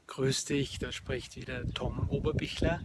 Grüß dich, da spricht wieder Tom Oberbichler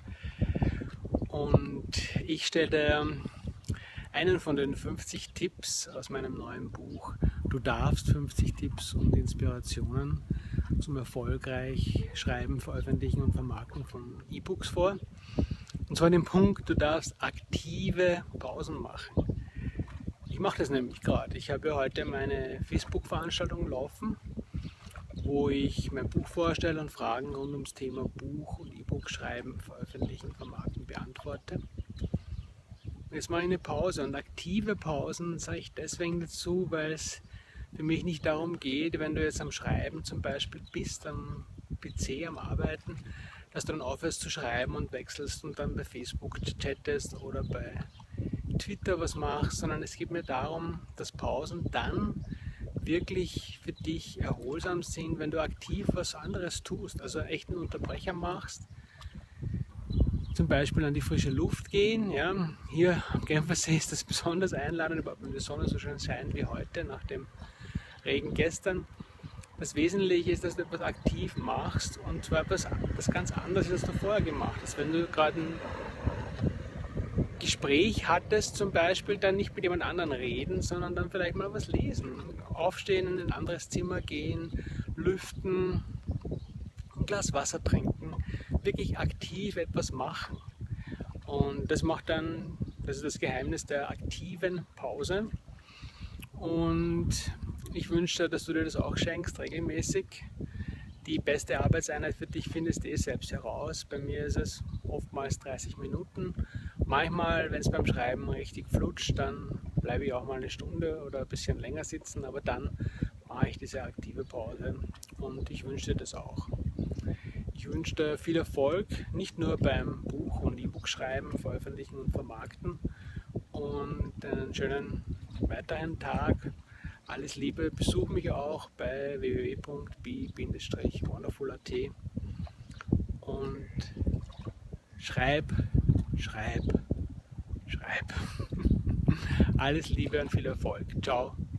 und ich stelle dir einen von den 50 Tipps aus meinem neuen Buch Du darfst 50 Tipps und Inspirationen zum erfolgreich Schreiben, Veröffentlichen und Vermarkten von E-Books vor. Und zwar den Punkt, du darfst aktive Pausen machen. Ich mache das nämlich gerade. Ich habe ja heute meine Facebook-Veranstaltung laufen, wo ich mein Buch vorstelle und Fragen rund ums Thema Buch und E-Book schreiben, veröffentlichen, vermarkten beantworte. Und jetzt mache ich eine Pause, und aktive Pausen sage ich deswegen dazu, weil es für mich nicht darum geht, wenn du jetzt am Schreiben zum Beispiel bist, am PC, am Arbeiten, dass du dann aufhörst zu schreiben und wechselst und dann bei Facebook chattest oder bei Twitter was machst, sondern es geht mir darum, dass Pausen dann wirklich für dich erholsam sind, wenn du aktiv was anderes tust, also echt einen Unterbrecher machst, zum Beispiel an die frische Luft gehen. Ja. Hier am Genfersee ist das besonders einladend, überhaupt wenn die Sonne so schön scheint wie heute nach dem Regen gestern. Das Wesentliche ist, dass du etwas aktiv machst, und zwar etwas das ganz anderes, als du vorher gemacht hast. Wenn du gerade ein Gespräch hattest zum Beispiel, dann nicht mit jemand anderem reden, sondern dann vielleicht mal was lesen. Aufstehen, in ein anderes Zimmer gehen, lüften, ein Glas Wasser trinken, wirklich aktiv etwas machen. Und das ist das Geheimnis der aktiven Pause. Und ich wünsche dir, dass du dir das auch schenkst, regelmäßig. Die beste Arbeitseinheit für dich findest du selbst heraus. Bei mir ist es oftmals 30 Minuten. Manchmal, wenn es beim Schreiben richtig flutscht, dann bleibe ich auch mal eine Stunde oder ein bisschen länger sitzen, aber dann mache ich diese aktive Pause, und ich wünsche dir das auch. Ich wünsche dir viel Erfolg, nicht nur beim Buch- und E-Book schreiben, veröffentlichen und vermarkten, und einen schönen weiteren Tag. Alles Liebe, besuch mich auch bei www.be-wonderful.at und schreib. Alles Liebe und viel Erfolg. Ciao.